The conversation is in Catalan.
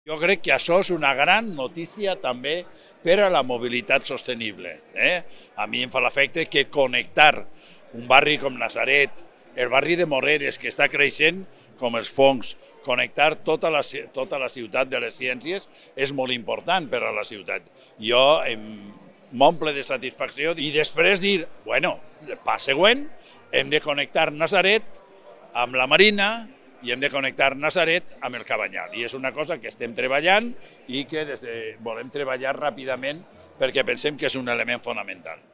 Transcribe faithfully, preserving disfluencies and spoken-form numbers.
Jo crec que això és una gran notícia també per a la mobilitat sostenible. Eh? A mi em fa l'efecte que connectar un barri com Natzaret, el barri de Morreres, que està creixent com els fongs, connectar tota la, tota la ciutat de les ciències és molt important per a la ciutat. Jo em m'omple de satisfacció i després dir, bueno, el pas següent, hem de connectar Natzaret amb la Marina i hem de connectar Natzaret amb el Cabanyal. I és una cosa que estem treballant i que des de, volem treballar ràpidament perquè pensem que és un element fonamental.